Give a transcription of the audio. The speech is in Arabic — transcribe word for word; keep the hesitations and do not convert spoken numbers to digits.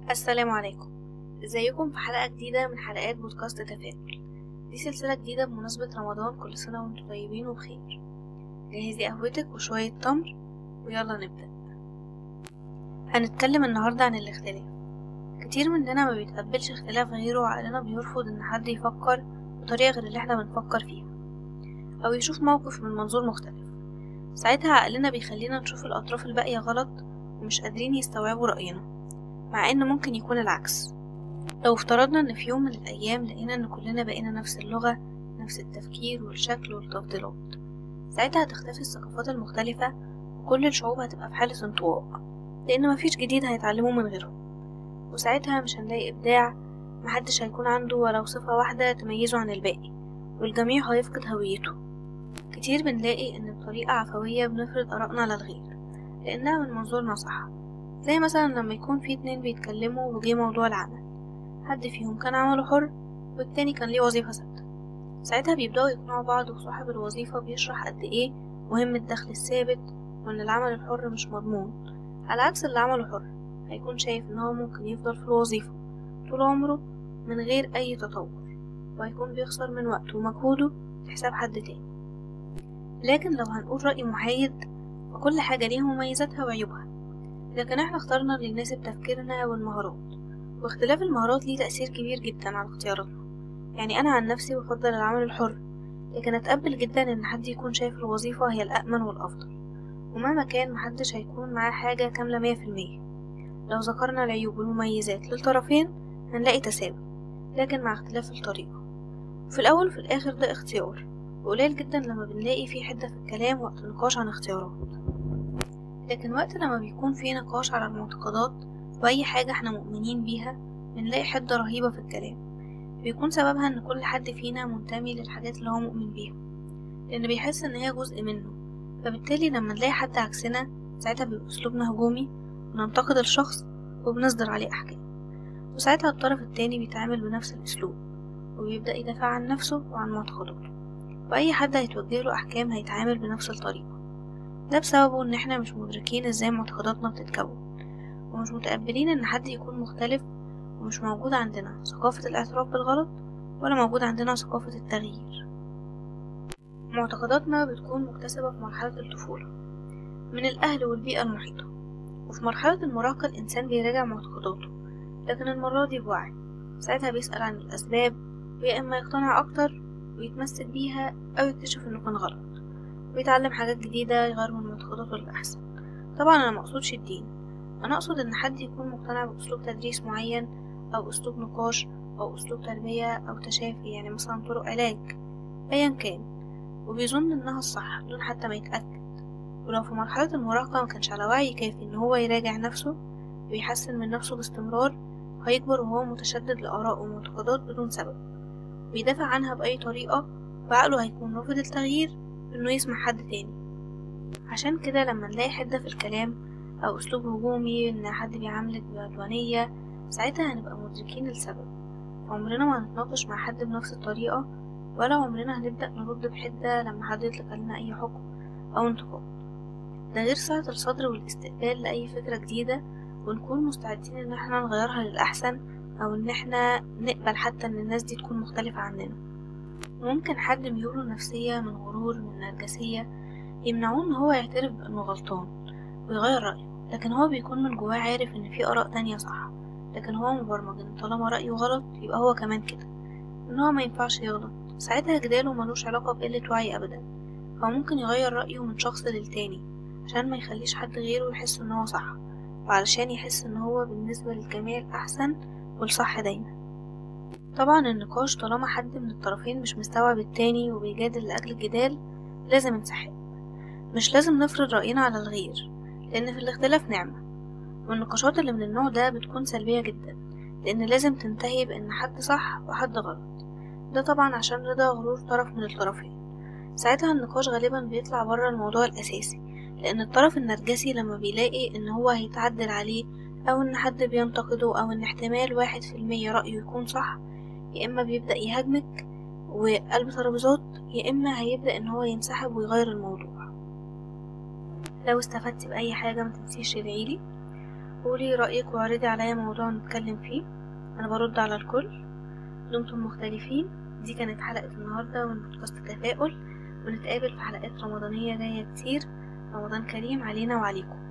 السلام عليكم. ازيكم في حلقة جديدة من حلقات بودكاست تفاؤل. دي سلسلة جديدة بمناسبة رمضان، كل سنة وانتم طيبين وبخير. جهزي قهوتك وشوية تمر ويلا نبدأ. هنتكلم النهاردة عن الاختلاف. كتير مننا ما بيتقبلش اختلاف غيره، وعقلنا بيرفض ان حد يفكر بطريقة غير اللي احنا بنفكر فيها او يشوف موقف من منظور مختلف. ساعتها عقلنا بيخلينا نشوف الأطراف الباقية غلط ومش قادرين يستوعبوا رأينا، مع ان ممكن يكون العكس. لو افترضنا ان في يوم من الايام لقينا ان كلنا بقينا نفس اللغة، نفس التفكير والشكل والتفضيلات، ساعتها هتختفي الثقافات المختلفة وكل الشعوب هتبقى في حالة انطواء، لان مفيش جديد هيتعلموا من غيرهم. وساعتها مش هنلاقي ابداع، محدش هيكون عنده ولو صفة واحدة تميزه عن الباقي، والجميع هيفقد هويته. كتير بنلاقي ان بطريقة عفوية بنفرض آرائنا على الغير لانها من منظورنا صح، زي مثلا لما يكون في اتنين بيتكلموا وجه موضوع العمل، حد فيهم كان عمله حر والتاني كان ليه وظيفة ثابتة. ساعتها بيبدأوا يقنعوا بعض، وصاحب الوظيفة بيشرح قد ايه مهم الدخل الثابت وان العمل الحر مش مضمون، على عكس اللي عمله حر هيكون شايف ان هو ممكن يفضل في الوظيفة طول عمره من غير اي تطور، وهيكون بيخسر من وقته ومجهوده لحساب حد تاني. لكن لو هنقول رأي محايد فكل حاجة ليها مميزاتها وعيوبها، لكن احنا اخترنا اللي يناسب تفكيرنا والمهارات، واختلاف المهارات ليه تأثير كبير جدا على اختياراتنا. يعني أنا عن نفسي بفضل العمل الحر، لكن أتقبل جدا إن حد يكون شايف الوظيفة هي الأأمن والأفضل، ومهما كان محدش هيكون معاه حاجة كاملة مية في المية. لو ذكرنا العيوب والمميزات للطرفين هنلاقي تساوي، لكن مع اختلاف الطريقة. في الأول وفي الآخر ده اختيار، وقليل جدا لما بنلاقي فيه حدة في الكلام وقت نقاش عن اختيارات. لكن وقت لما بيكون فيه نقاش على المعتقدات وأي حاجة احنا مؤمنين بيها بنلاقي حدة رهيبة في الكلام، بيكون سببها ان كل حد فينا منتمي للحاجات اللي هو مؤمن بيها، لان بيحس ان هي جزء منه. فبالتالي لما نلاقي حد عكسنا ساعتها بيبقى اسلوبنا هجومي، وننتقد الشخص وبنصدر عليه احكام، وساعتها الطرف التاني بيتعامل بنفس الاسلوب وبيبدأ يدافع عن نفسه وعن معتقداته، واي حد هيتوجه له احكام هيتعامل بنفس الطريقة. ده بسببه ان احنا مش مدركين ازاي معتقداتنا بتتكون، ومش متقبلين ان حد يكون مختلف، ومش موجود عندنا ثقافة الاعتراف بالغلط ولا موجود عندنا ثقافة التغيير. معتقداتنا بتكون مكتسبة في مرحلة الطفولة من الأهل والبيئة المحيطة، وفي مرحلة المراهقة الإنسان بيراجع معتقداته، لكن المرة دي بوعي. ساعتها بيسأل عن الأسباب، ويا إما يقتنع أكتر ويتمسك بيها، أو يكتشف إنه كان غلط ويتعلم حاجات جديدة يغير من معتقداته للأحسن. طبعا أنا مقصودش الدين، أنا أقصد إن حد يكون مقتنع بأسلوب تدريس معين، أو أسلوب نقاش، أو أسلوب تربية، أو تشافي، يعني مثلا طرق علاج أيا كان، وبيظن إنها الصح دون حتى ما يتأكد. ولو في مرحلة المراهقة مكانش على وعي كافي إن هو يراجع نفسه ويحسن من نفسه باستمرار، هيكبر وهو متشدد لآراء ومعتقدات بدون سبب، ويدافع عنها بأي طريقة، وعقله هيكون رافض التغيير إنه يسمع حد تاني. عشان كده لما نلاقي حدة في الكلام أو أسلوب هجومي، إن حد بيعاملك بعدوانية، ساعتها هنبقى مدركين السبب. عمرنا ما هنتناقش مع حد بنفس الطريقة، ولا عمرنا هنبدأ نرد بحدة لما حد يطلق لنا أي حكم أو انتقاد. ده غير سعة الصدر والاستقبال لأي فكرة جديدة، ونكون مستعدين إن احنا نغيرها للأحسن، أو إن احنا نقبل حتى إن الناس دي تكون مختلفة عننا. ممكن حد ميوله نفسية من غرور من نرجسية يمنعوه إن هو يعترف بأنه غلطان ويغير رأيه، لكن هو بيكون من جواه عارف إن في آراء تانية صح، لكن هو مبرمج إن طالما رأيه غلط يبقى هو كمان كده، إن هو ما ينفعش يغلط. ساعتها جداله ملوش علاقة بقلة وعي أبدا، هو ممكن يغير رأيه من شخص للتاني عشان ما يخليش حد غيره يحس إن هو صح، وعلشان يحس إن هو بالنسبة للجميع الأحسن والصح دايما. طبعا النقاش طالما حد من الطرفين مش مستوعب التاني وبيجادل لأجل الجدال لازم انسحاب، مش لازم نفرض رأينا على الغير، لأن في الاختلاف نعمة. والنقاشات اللي من النوع ده بتكون سلبية جدا، لأن لازم تنتهي بأن حد صح وحد غلط، ده طبعا عشان رضا غرور طرف من الطرفين. ساعتها النقاش غالبا بيطلع برا الموضوع الأساسي، لأن الطرف النرجسي لما بيلاقي إن هو هيتعدل عليه، أو إن حد بينتقده، أو إن احتمال واحد في المية رأيه يكون صح، يا إما بيبدأ يهاجمك وقلب ترابيزات، يا إما هيبدأ إن هو ينسحب ويغير الموضوع. لو استفدت بأي حاجة متنسيش تدعيلي، قولي رأيك واعرضي عليا موضوع نتكلم فيه، أنا برد على الكل. دمتم مختلفين. دي كانت حلقة النهاردة من بودكاست تفاؤل، ونتقابل في حلقات رمضانية جاية كتير. رمضان كريم علينا وعليكم.